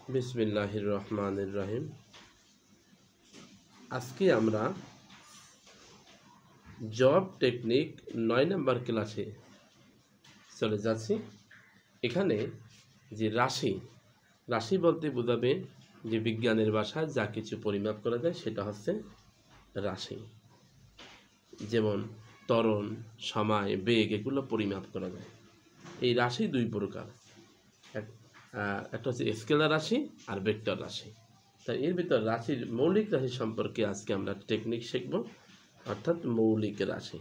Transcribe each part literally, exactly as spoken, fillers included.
বিসমিল্লাহির রহমানির রহিম। আজকে আমরা জব টেকনিক নয় নম্বর ক্লাসে চলে যাচ্ছি। এখানে যে রাশি রাশি বলতে বোঝাবে যে বিজ্ঞানের ভাষায় যা কিছু পরিমাপ করা যায় সেটা হচ্ছে রাশি। যেমন ত্বরণ, সময়, বেগ এগুলো পরিমাপ করা যায়। এই রাশি দুই প্রকার, একটা হচ্ছে স্কেলার রাশি আর ভেক্টর রাশি। তাই এর ভিতর রাশির মৌলিক রাশি সম্পর্কে আজকে আমরা টেকনিক শিখব, অর্থাৎ মৌলিক রাশি।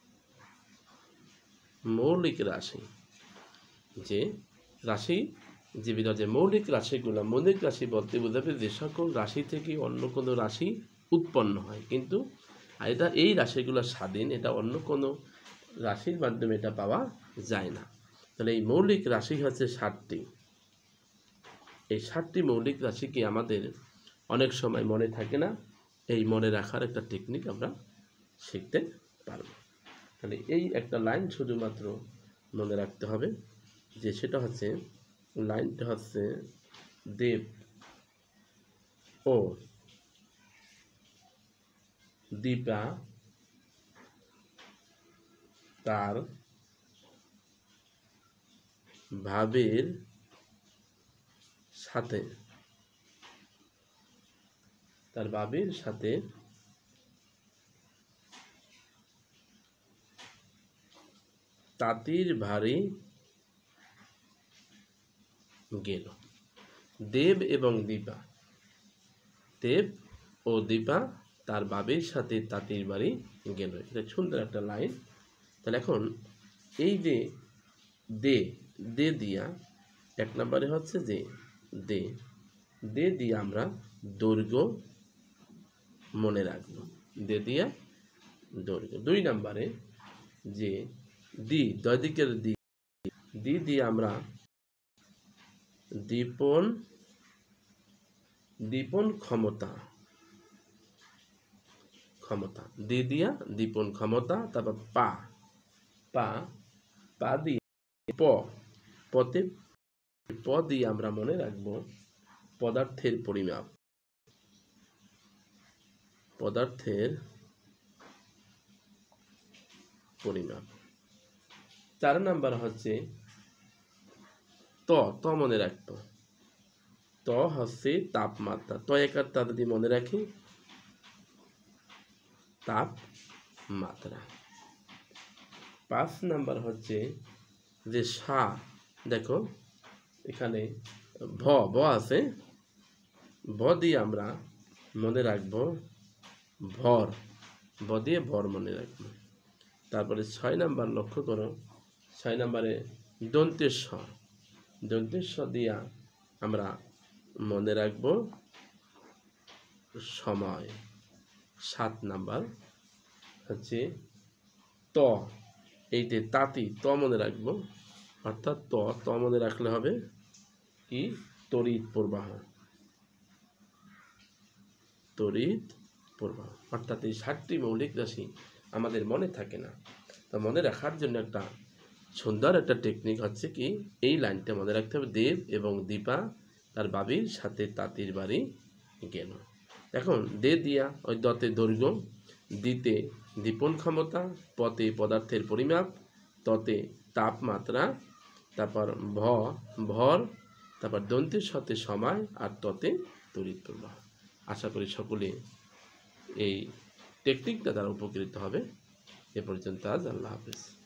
মৌলিক রাশি যে রাশি যে ভিতর যে মৌলিক রাশিগুলো, মৌলিক রাশি বলতে বোঝাবে যে সকল রাশি থেকে অন্য কোনো রাশি উৎপন্ন হয়, কিন্তু এটা এই রাশিগুলো স্বাধীন, এটা অন্য কোনো রাশির মাধ্যমে এটা পাওয়া যায় না। তাহলে এই মৌলিক রাশি হচ্ছে ষাটটি। এই ষাটটি মৌলিক রাশিকে আমাদের অনেক সময় মনে থাকে না, এই মনে রাখার একটা টেকনিক আমরা শিখতে পারব। তাহলে এই একটা লাইন শুধুমাত্র মনে রাখতে হবে, যে সেটা হচ্ছে লাইনটা হচ্ছে দেব ও দীপা তার ভাবের সাথে তার ভাবের সাথে তাঁতির ভারী গেল। দেব এবং দীপা, দেব ও দীপা তার বাবের সাথে তাঁতির বাড়ি গেল। এটা সুন্দর একটা লাইন। তাহলে এখন এই যে দে দে দিয়া এক নম্বরে হচ্ছে যে দে দে দিয়ে আমরা দৈর্ঘ্য মনে রাখবো, দে দিয়া দৈর্ঘ্য। দুই নম্বরে যে দি দুই দিকের দি দি দিয়ে আমরা দীপন দীপন ক্ষমতা ক্ষমতা দি দিয়া দীপন ক্ষমতা। তারপর পা পা পা দিয়ে প পতে প দিয়ে আমরা মনে রাখবো পদার্থের পরিমাপ, পদার্থের পরিমাপ। চার নাম্বার হচ্ছে ত ত মনে রাখবো, ত হচ্ছে তাপমাত্রা। ত একার তা যদি মনে রাখি তাপমাত্রা। পাঁচ নাম্বার হচ্ছে যে সা, দেখো এখানে ভ ভ আছে, ভ দিয়ে আমরা মনে রাখবো ভর, ভ দিয়ে ভর মনে রাখবো। তারপরে ছয় নাম্বার লক্ষ্য করো, ছয় নাম্বারে দন্তের স, দন্তের স দিয়া আমরা মনে রাখবো সময়। সাত নাম্বার হচ্ছে ত, এই যে তাঁতি, ত মনে রাখবো, অর্থাৎ ত ত মনে রাখলে হবে কি তড়িৎ প্রবাহ, তড়িৎ প্রবাহ। অর্থাৎ এই ষাটটি মৌলিক রাশি আমাদের মনে থাকে না, তো মনে রাখার জন্য একটা সুন্দর একটা টেকনিক হচ্ছে কি এই লাইনটা মনে রাখতে হবে, দেব এবং দীপা তার বাবির সাথে তাঁতির বাড়ি গেল। এখন দে দিয়া ওই দতে দৈর্ঘ্য, দিতে দীপন ক্ষমতা, পতে পদার্থের পরিমাপ, ততে তাপমাত্রা, তারপর ভ ভর, তারপর দন্তের সাথে সময়, আর ততে তড়িৎ প্রবাহ। আশা করি সকলে এই টেকনিকটা দ্বারা উপকৃত হবে। এ পর্যন্ত আজ, আল্লাহ হাফেজ।